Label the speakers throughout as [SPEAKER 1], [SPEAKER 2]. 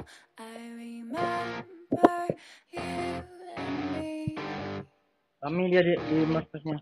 [SPEAKER 1] Kami dia di maksudnya.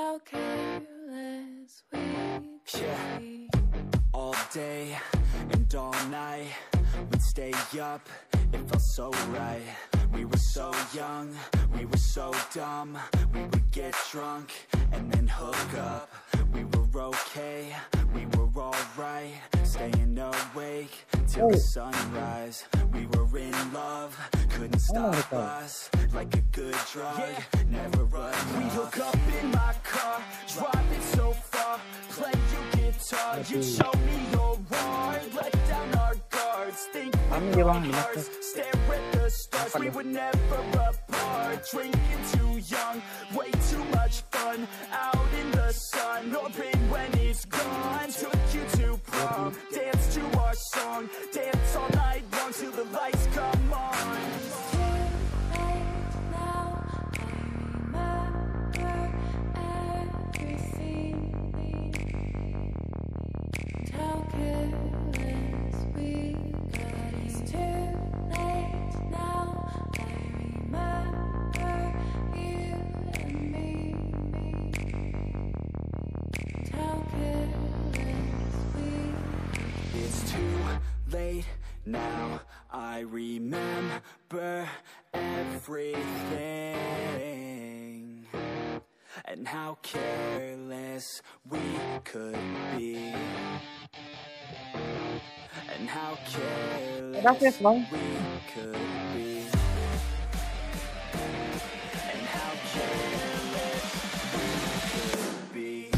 [SPEAKER 2] All day and all night, we'd stay up, it felt so right. We were so young, we were so dumb. We would get drunk and then hook up. We were okay, we were alright. Staying awake till the sunrise. We were in love, couldn't stop us. Like a good drug, never run. We hook up in my car, driving so far. Play your guitar, you show me your heart. Let down our guards, think with our hearts. Stare at the stars, we were never apart. Drinking too young, way too much fun. Out in the sun, no pain when it's gone. Took you to prom, dance to our song. Dance all night long till the lights come on. It's too late now, I remember everything, and how careless we could be, and how careless we could be, and how careless we could be.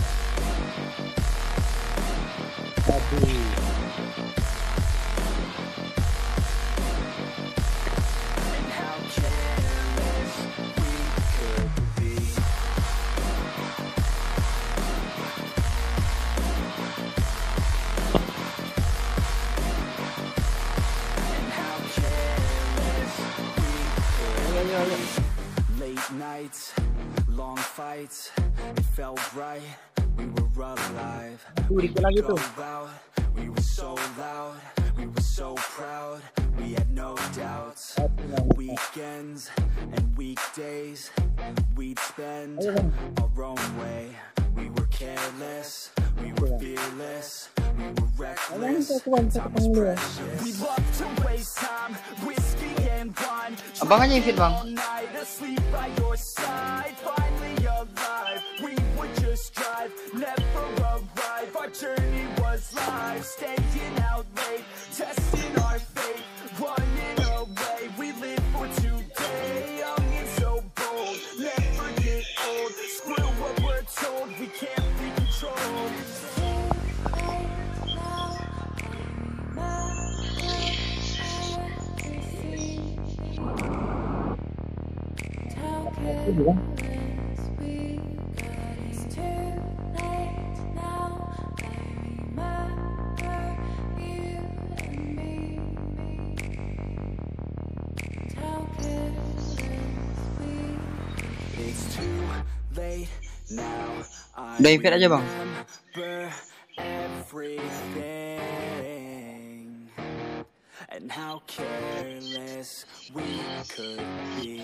[SPEAKER 2] Late nights, long fights, it felt right, we were alive. We would go out, we were so loud, we were so proud, we had no doubts. Weekends and weekdays, we'd spend our own way. We were careless, we were fearless, we were reckless, time was precious. We loved to waste time, whiskey and wine.
[SPEAKER 1] Abang aja ikut bang.
[SPEAKER 2] Asleep by your side, finally alive. We would just drive, never arrive. Our journey was live, staying out late, testing our fate, running away. We live for today, young and so bold, never get old. Screw what we're told, we can't be controlled. It's too late now.
[SPEAKER 1] Udah invite aja bang.
[SPEAKER 2] Everything and how careless we could be.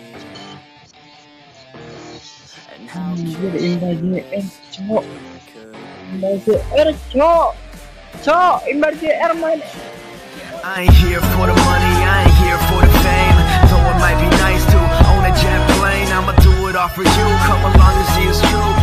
[SPEAKER 2] And how
[SPEAKER 1] Imba JR, cok. Imba JR, cok. Cok, Imba JR main.
[SPEAKER 3] I ain't here for the money, I ain't here for the fame. Though it might be nice to own a jet plane, I'ma do it all for you. Come along and see it's true.